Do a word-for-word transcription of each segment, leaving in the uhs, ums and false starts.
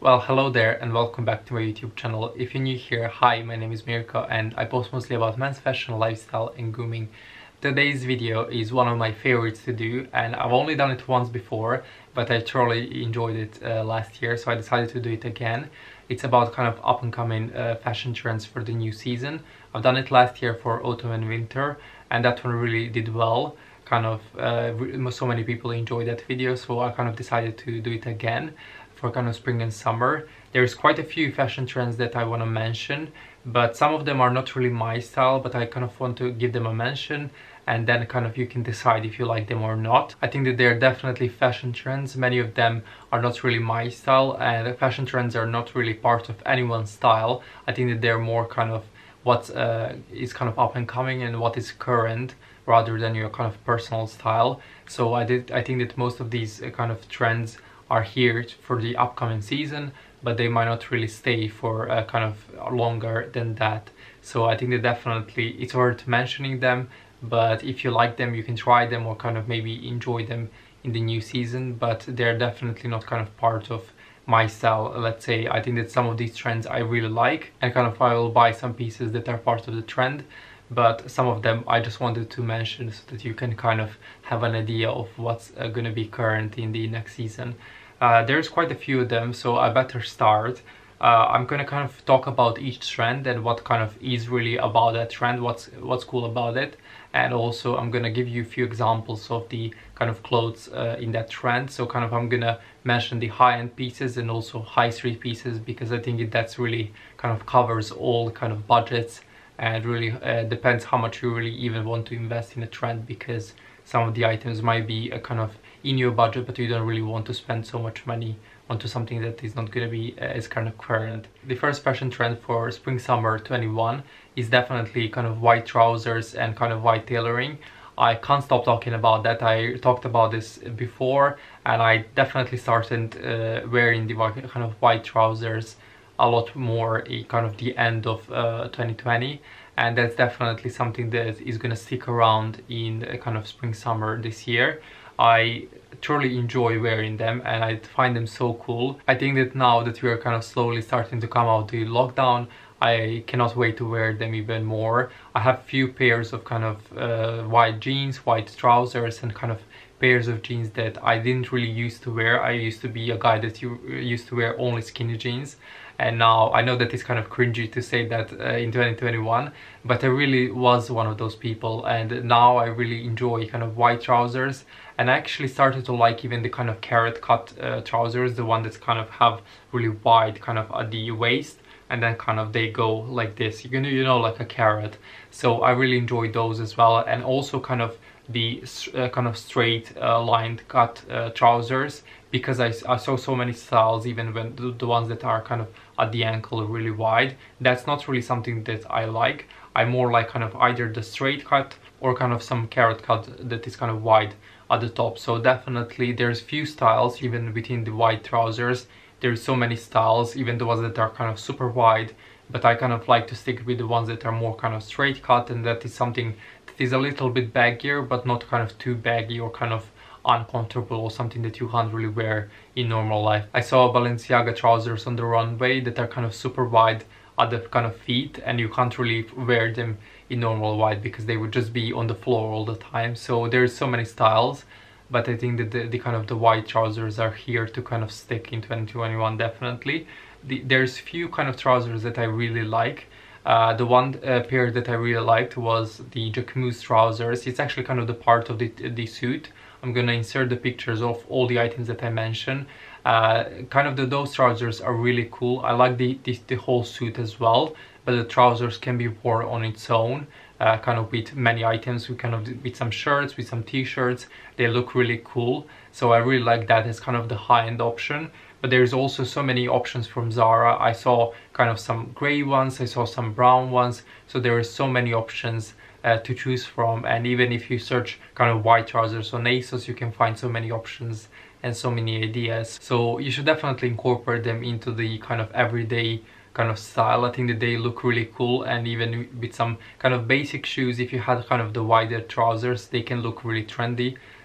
Well, hello there and welcome back to my YouTube channel. If you're new here, hi, my name is Mirko and I post mostly about men's fashion, lifestyle and grooming. Today's video is one of my favorites to do and I've only done it once before, but I truly enjoyed it uh, last year, so I decided to do it again. It's about kind of up and coming uh, fashion trends for the new season. I've done it last year for autumn and winter and that one really did well. Kind of uh, so many people enjoyed that video, so I kind of decided to do it again for kind of spring and summer. There's quite a few fashion trends that I want to mention, but some of them are not really my style, but I kind of want to give them a mention and then kind of you can decide if you like them or not. I think that they're definitely fashion trends. Many of them are not really my style, and fashion trends are not really part of anyone's style. I think that they're more kind of what uh, is kind of up and coming and what is current, rather than your kind of personal style. So I did I think that most of these uh, kind of trends are here for the upcoming season, but they might not really stay for uh, kind of longer than that. So I think that definitely it's worth mentioning them, but if you like them you can try them or kind of maybe enjoy them in the new season, but they're definitely not kind of part of my style. Let's say I think that some of these trends I really like and kind of I will buy some pieces that are part of the trend, but some of them I just wanted to mention so that you can kind of have an idea of what's uh, going to be current in the next season. Uh, there's quite a few of them, so I better start. Uh, I'm gonna kind of talk about each trend and what kind of is really about that trend, what's what's cool about it, and also I'm gonna give you a few examples of the kind of clothes uh, in that trend. So kind of I'm gonna mention the high-end pieces and also high street pieces, because I think it, that's really kind of covers all kind of budgets, and really uh, depends how much you really even want to invest in a trend, because some of the items might be a kind of in your budget but you don't really want to spend so much money onto something that is not going to be uh, as kind of current. The first fashion trend for spring summer twenty-one is definitely kind of white trousers and kind of white tailoring. I can't stop talking about that. I talked about this before and I definitely started uh, wearing the white, kind of white trousers a lot more in kind of the end of uh, twenty twenty, and that's definitely something that is going to stick around in uh, kind of spring summer this year. I truly enjoy wearing them and I find them so cool. I think that now that we are kind of slowly starting to come out the lockdown, I cannot wait to wear them even more. I have few pairs of kind of uh, white jeans, white trousers and kind of pairs of jeans that I didn't really used to wear. I used to be a guy that you used to wear only skinny jeans, and now I know that it's kind of cringy to say that uh, in twenty twenty-one, but I really was one of those people, and now I really enjoy kind of white trousers, and I actually started to like even the kind of carrot cut uh, trousers, the one that's kind of have really wide kind of at the waist and then kind of they go like this, you know, you know, like a carrot. So I really enjoy those as well, and also kind of the uh, kind of straight uh, lined cut uh, trousers, because I, I saw so many styles, even when the, the ones that are kind of at the ankle really wide. That's not really something that I like. I more like kind of either the straight cut or kind of some carrot cut that is kind of wide at the top. So definitely there's few styles even within the white trousers. There's so many styles, even the ones that are kind of super wide, but I kind of like to stick with the ones that are more kind of straight cut, and that is something that is a little bit baggier but not kind of too baggy or kind of uncomfortable or something that you can't really wear in normal life. I saw Balenciaga trousers on the runway that are kind of super wide at the kind of feet, and you can't really wear them in normal wide because they would just be on the floor all the time. So there's so many styles, but I think that the, the kind of the white trousers are here to kind of stick in twenty twenty-one definitely. The, there's few kind of trousers that I really like. Uh, the one uh, pair that I really liked was the Jacquemus trousers. It's actually kind of the part of the, the suit. I'm gonna insert the pictures of all the items that I mentioned. Uh, kind of the, those trousers are really cool. I like the, the, the whole suit as well, but the trousers can be worn on its own, uh, kind of with many items, with kind of with some shirts, with some t-shirts. They look really cool. So I really like that as kind of the high-end option. But there's also so many options from Zara. I saw kind of some gray ones, I saw some brown ones. So there are so many options uh, to choose from. And even if you search kind of white trousers on ASOS, you can find so many options and so many ideas. So you should definitely incorporate them into the kind of everyday kind of style. I think that they look really cool, and even with some kind of basic shoes, if you had kind of the wider trousers, they can look really trendy.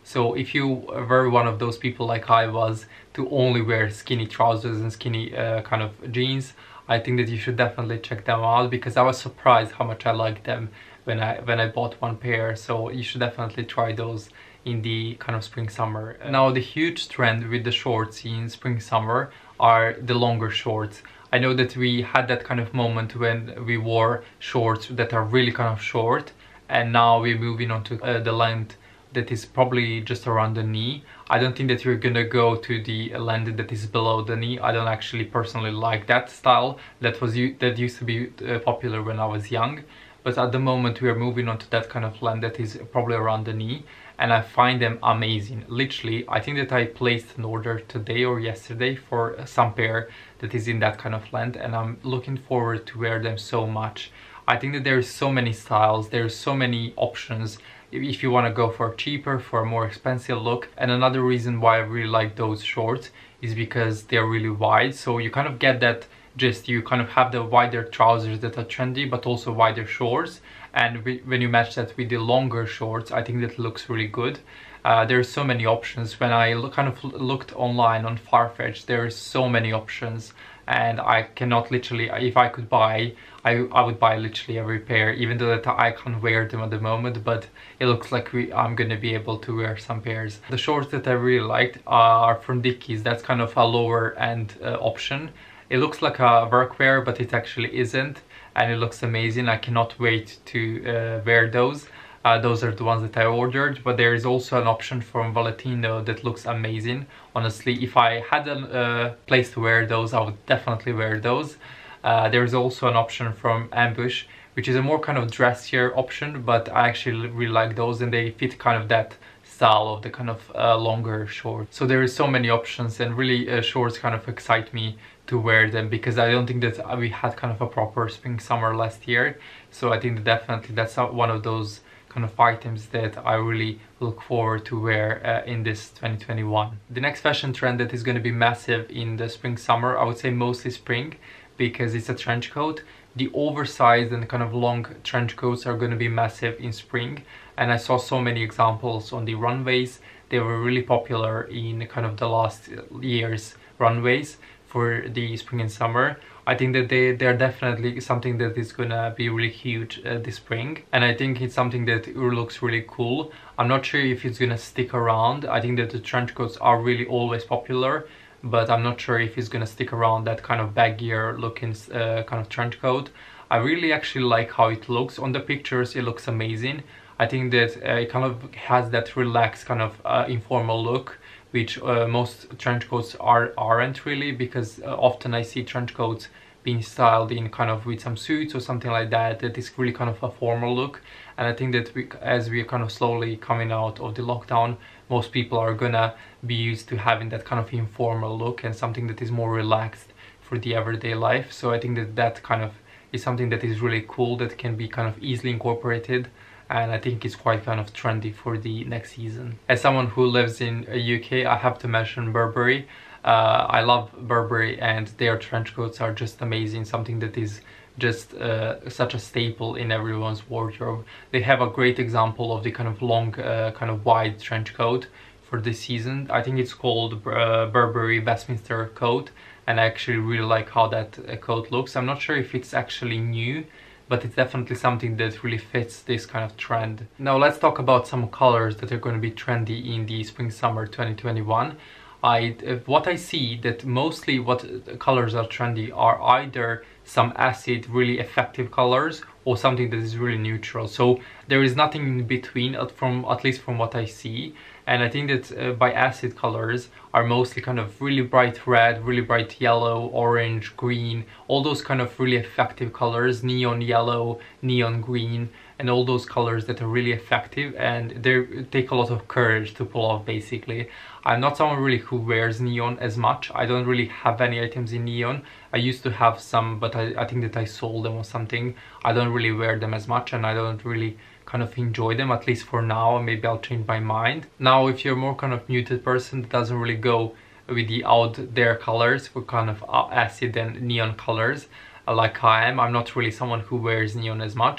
So if you were one of those people like I was to only wear skinny trousers and skinny uh, kind of jeans, I think that you should definitely check them out, because I was surprised how much I liked them when I when I bought one pair. So you should definitely try those in the kind of spring summer. Now the huge trend with the shorts in spring summer are the longer shorts. I know that we had that kind of moment when we wore shorts that are really kind of short, and now we're moving on to uh, the length that is probably just around the knee. I don't think that you're gonna go to the length that is below the knee. I don't actually personally like that style. That was that used to be uh, popular when I was young, but at the moment we are moving on to that kind of length that is probably around the knee, and I find them amazing. Literally, I think that I placed an order today or yesterday for some pair that is in that kind of length, and I'm looking forward to wear them so much. I think that there's so many styles, there's so many options if you want to go for cheaper, for a more expensive look. And another reason why I really like those shorts is because they're really wide, so you kind of get that just you kind of have the wider trousers that are trendy, but also wider shorts, and when you match that with the longer shorts, I think that looks really good. Uh, there's so many options. When I look, kind of looked online on Farfetch, there's so many options, and I cannot literally, if I could buy, I, I would buy literally every pair, even though that I can't wear them at the moment, but it looks like we, I'm gonna be able to wear some pairs. The shorts that I really liked are from Dickies. That's kind of a lower end uh, option. It looks like a workwear, but it actually isn't, and it looks amazing. I cannot wait to uh, wear those. Uh, those are the ones that I ordered, but there is also an option from Valentino that looks amazing. Honestly, if I had a uh, place to wear those, I would definitely wear those. Uh, there's also an option from Ambush, which is a more kind of dressier option, but I actually really like those, and they fit kind of that style of the kind of uh, longer shorts. So there is so many options, and really uh, shorts kind of excite me to wear them, because I don't think that we had kind of a proper spring summer last year. So I think that definitely that's one of those kind of items that I really look forward to wear uh, in this twenty twenty-one. The next fashion trend that is going to be massive in the spring summer, I would say mostly spring, because it's a trench coat. The oversized and kind of long trench coats are going to be massive in spring, and I saw so many examples on the runways. They were really popular in kind of the last year's runways for the spring and summer. I think that they, they're definitely something that is gonna be really huge uh, this spring, and I think it's something that looks really cool. I'm not sure if it's gonna stick around. I think that the trench coats are really always popular, but I'm not sure if it's gonna stick around, that kind of baggier looking uh, kind of trench coat. I really actually like how it looks. On the pictures it looks amazing. I think that uh, it kind of has that relaxed kind of uh, informal look, which uh, most trench coats are, aren't really, because uh, often I see trench coats being styled in kind of with some suits or something like that, that is really kind of a formal look. And I think that we, as we are kind of slowly coming out of the lockdown, most people are gonna be used to having that kind of informal look and something that is more relaxed for the everyday life. So I think that that kind of is something that is really cool, that can be kind of easily incorporated, and I think it's quite kind of trendy for the next season. As someone who lives in U K, I have to mention Burberry. Uh, I love Burberry, and their trench coats are just amazing, something that is just uh, such a staple in everyone's wardrobe. They have a great example of the kind of long, uh, kind of wide trench coat for this season. I think it's called uh, Burberry Westminster coat, and I actually really like how that uh, coat looks. I'm not sure if it's actually new, but it's definitely something that really fits this kind of trend. Now let's talk about some colors that are going to be trendy in the spring summer twenty twenty-one. I, what I see that mostly what colors are trendy are either some acid, really effective colors, or something that is really neutral. So there is nothing in between, from at least from what I see. And I think that uh, by acid colors are mostly kind of really bright red, really bright yellow, orange, green, all those kind of really effective colors, neon yellow, neon green, and all those colors that are really effective, and they take a lot of courage to pull off. Basically, I'm not someone really who wears neon as much. I don't really have any items in neon. I used to have some, but I, I think that I sold them or something. I don't really wear them as much, and I don't really kind of enjoy them, at least for now. Maybe I'll change my mind. Now, if you're more kind of muted person that doesn't really go with the out there colors, with kind of acid and neon colors, uh, like I am, I'm not really someone who wears neon as much.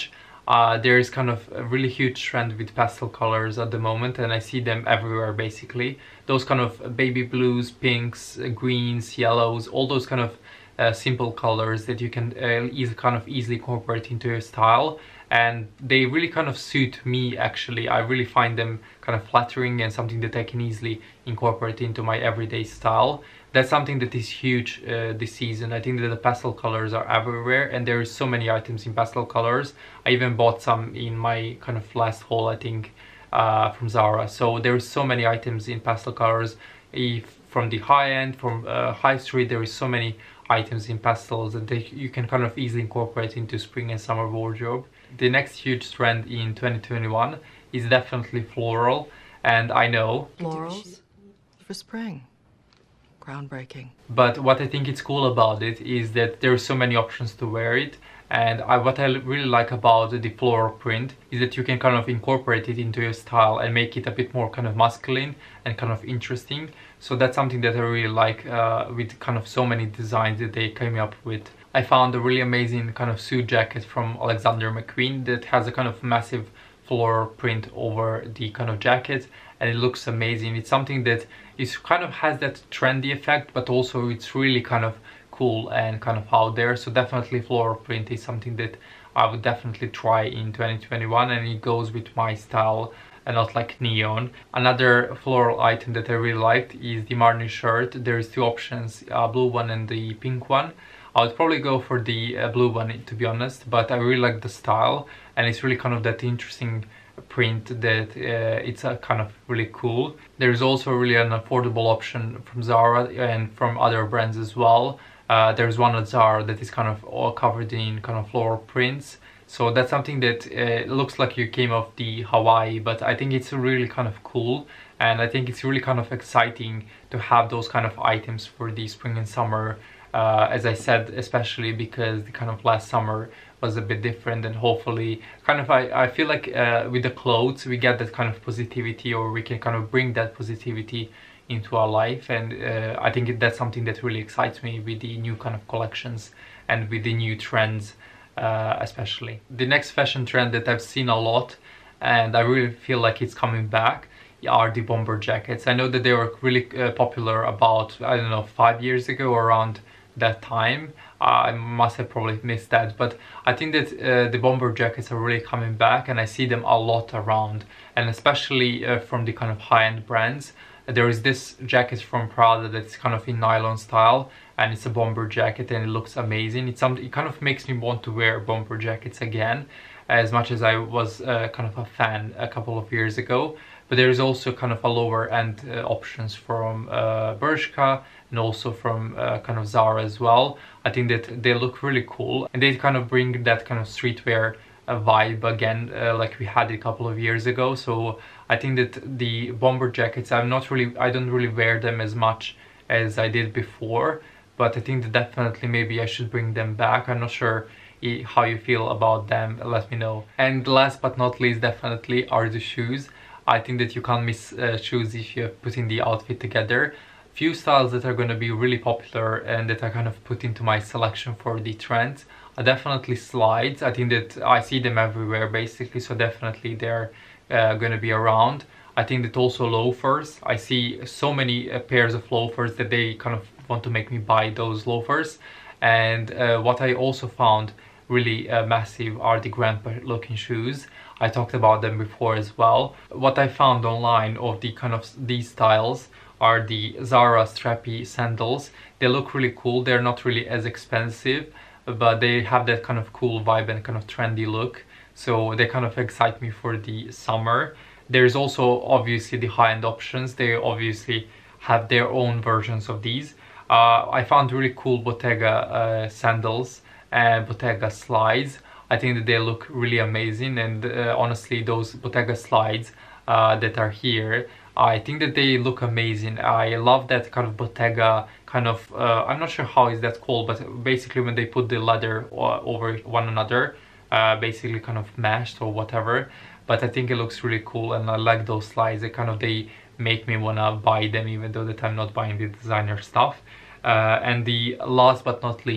Uh, there's kind of a really huge trend with pastel colors at the moment, and I see them everywhere basically. Those kind of baby blues, pinks, uh, greens, yellows, all those kind of uh, simple colors that you can uh, easy, kind of easily incorporate into your style. And they really kind of suit me actually. I really find them kind of flattering and something that I can easily incorporate into my everyday style. That's something that is huge uh, this season. I think that the pastel colors are everywhere, and there is so many items in pastel colors. I even bought some in my kind of last haul, I think, uh, from Zara. So there's so many items in pastel colors. If from the high end, from uh, high street, there is so many items in pastels that they, you can kind of easily incorporate into spring and summer wardrobe. The next huge trend in twenty twenty-one is definitely floral, and I know florals for spring. Groundbreaking. But what I think is cool about it is that there are so many options to wear it, and I, what I really like about the floral print is that you can kind of incorporate it into your style and make it a bit more kind of masculine and kind of interesting. So that's something that I really like uh, with kind of so many designs that they came up with. I found a really amazing kind of suit jacket from Alexander McQueen that has a kind of massive floral print over the kind of jacket, and it looks amazing. It's something that is kind of has that trendy effect, but also it's really kind of cool and kind of out there. So definitely floral print is something that I would definitely try in twenty twenty-one, and it goes with my style and not like neon. Another floral item that I really liked is the Marni shirt. There's two options, a blue one and the pink one. I would probably go for the uh, blue one, to be honest, but I really like the style, and it's really kind of that interesting print that uh, it's uh, kind of really cool. There's also really an affordable option from Zara and from other brands as well. Uh, there's one at Zara that is kind of all covered in kind of floral prints. So that's something that uh, looks like you came off the Hawaii, but I think it's really kind of cool, and I think it's really kind of exciting to have those kind of items for the spring and summer. Uh, as I said, especially because the kind of last summer was a bit different, and hopefully kind of I, I feel like uh, with the clothes we get that kind of positivity, or we can kind of bring that positivity into our life, and uh, I think that's something that really excites me with the new kind of collections and with the new trends uh, especially. The next fashion trend that I've seen a lot, and I really feel like it's coming back, are the bomber jackets. I know that they were really uh, popular about, I don't know, five years ago, around that time. I must have probably missed that, but I think that uh, the bomber jackets are really coming back, and I see them a lot around, and especially uh, from the kind of high-end brands. There is this jacket from Prada that's kind of in nylon style, and it's a bomber jacket, and it looks amazing. It's something, it kind of makes me want to wear bomber jackets again, as much as I was uh, kind of a fan a couple of years ago. But there is also kind of a lower end uh, options from uh, Bershka, and also from uh, kind of Zara as well. I think that they look really cool, and they kind of bring that kind of streetwear uh, vibe again, uh, like we had a couple of years ago. So I think that the bomber jackets, I'm not really, I don't really wear them as much as I did before, but I think that definitely maybe I should bring them back. I'm not sure how you feel about them, let me know. And last but not least, definitely are the shoes. I think that you can't miss uh, shoes if you're putting the outfit together. Few styles that are going to be really popular and that I kind of put into my selection for the trends are definitely slides. I think that I see them everywhere basically, so definitely they're uh, going to be around. I think that also loafers. I see so many uh, pairs of loafers that they kind of want to make me buy those loafers. And uh, what I also found really uh, massive are the grandpa looking shoes. I talked about them before as well. What I found online of the kind of these styles are the Zara strappy sandals. They look really cool. They're not really as expensive, but they have that kind of cool vibe and kind of trendy look. So they kind of excite me for the summer. There's also obviously the high-end options. They obviously have their own versions of these. Uh, I found really cool Bottega uh, sandals and Bottega slides. I think that they look really amazing, and uh, honestly those Bottega slides uh, that are here, I think that they look amazing. I love that kind of Bottega kind of, uh, I'm not sure how is that called, but basically when they put the leather over one another, uh, basically kind of mashed or whatever. But I think it looks really cool, and I like those slides. They kind of, they make me wanna buy them, even though that I'm not buying the designer stuff. Uh, and the last but not least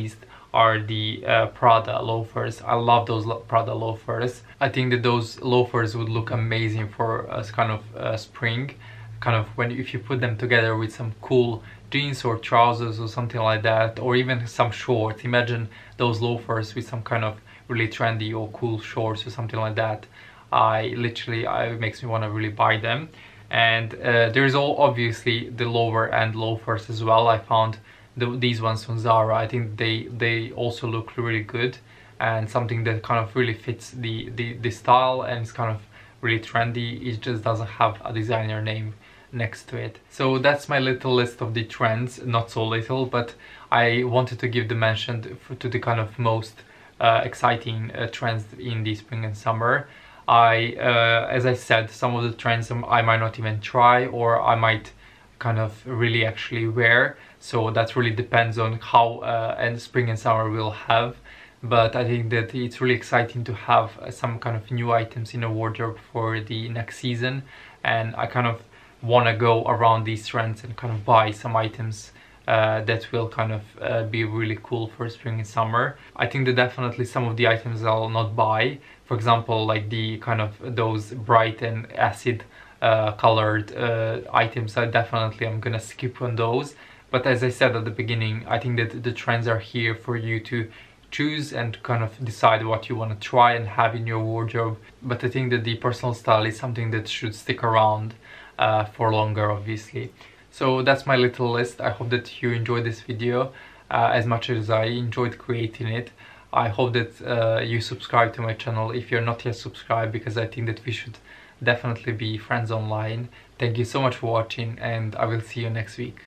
are the uh, Prada loafers. I love those lo Prada loafers. I think that those loafers would look amazing for us kind of uh, spring, kind of when if you put them together with some cool jeans or trousers or something like that, or even some shorts. Imagine those loafers with some kind of really trendy or cool shorts or something like that. I literally, I, it makes me want to really buy them. And uh, there's all obviously the lower end loafers as well. I found the, these ones from Zara. I think they they also look really good, and something that kind of really fits the the, the style, and it's kind of really trendy. It just doesn't have a designer name next to it. So that's my little list of the trends. Not so little, but I wanted to give the mention to the kind of most uh, exciting uh, trends in the spring and summer. I, uh, as I said, some of the trends I might not even try, or I might kind of really actually wear. So that really depends on how uh, and spring and summer will have. But I think that it's really exciting to have uh, some kind of new items in a wardrobe for the next season, and I kind of want to go around these trends and kind of buy some items uh, that will kind of uh, be really cool for spring and summer. I think that definitely some of the items I'll not buy. For example, like the kind of those bright and acid uh, colored uh, items, I definitely am gonna skip on those. But as I said at the beginning, I think that the trends are here for you to choose and kind of decide what you want to try and have in your wardrobe. But I think that the personal style is something that should stick around uh, for longer, obviously. So that's my little list. I hope that you enjoyed this video uh, as much as I enjoyed creating it. I hope that uh, you subscribe to my channel if you're not yet subscribed, because I think that we should definitely be friends online. Thank you so much for watching, and I will see you next week.